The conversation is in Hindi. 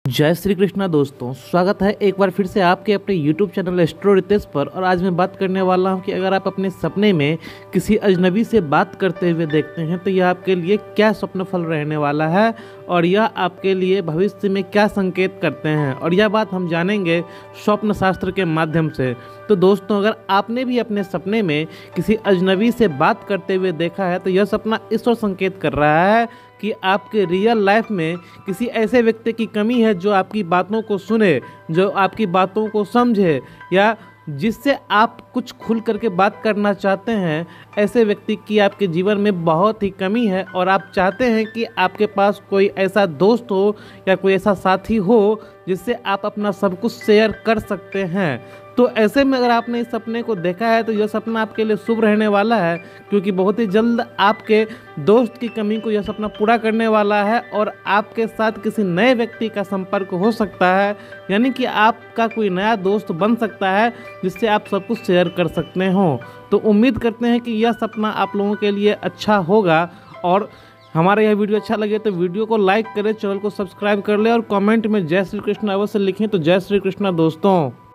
जय श्री कृष्णा दोस्तों, स्वागत है एक बार फिर से आपके अपने YouTube चैनल एस्ट्रो रितेश पर। और आज मैं बात करने वाला हूं कि अगर आप अपने सपने में किसी अजनबी से बात करते हुए देखते हैं तो यह आपके लिए क्या स्वप्न फल रहने वाला है और यह आपके लिए भविष्य में क्या संकेत करते हैं, और यह बात हम जानेंगे स्वप्न शास्त्र के माध्यम से। तो दोस्तों, अगर आपने भी अपने सपने में किसी अजनबी से बात करते हुए देखा है तो यह सपना इस ओर संकेत कर रहा है कि आपके रियल लाइफ में किसी ऐसे व्यक्ति की कमी है जो आपकी बातों को सुने, जो आपकी बातों को समझे, या जिससे आप कुछ खुल करके बात करना चाहते हैं। ऐसे व्यक्ति की आपके जीवन में बहुत ही कमी है और आप चाहते हैं कि आपके पास कोई ऐसा दोस्त हो या कोई ऐसा साथी हो जिससे आप अपना सब कुछ शेयर कर सकते हैं। तो ऐसे में अगर आपने इस सपने को देखा है तो यह सपना आपके लिए शुभ रहने वाला है, क्योंकि बहुत ही जल्द आपके दोस्त की कमी को यह सपना पूरा करने वाला है और आपके साथ किसी नए व्यक्ति का संपर्क हो सकता है। यानी कि आपका कोई नया दोस्त बन सकता है जिससे आप सब कुछ शेयर कर सकते हो। तो उम्मीद करते हैं कि यह सपना आप लोगों के लिए अच्छा होगा। और हमारा यह वीडियो अच्छा लगे तो वीडियो को लाइक करें, चैनल को सब्सक्राइब कर लें और कमेंट में जय श्री कृष्ण अवश्य लिखें। तो जय श्री कृष्ण दोस्तों।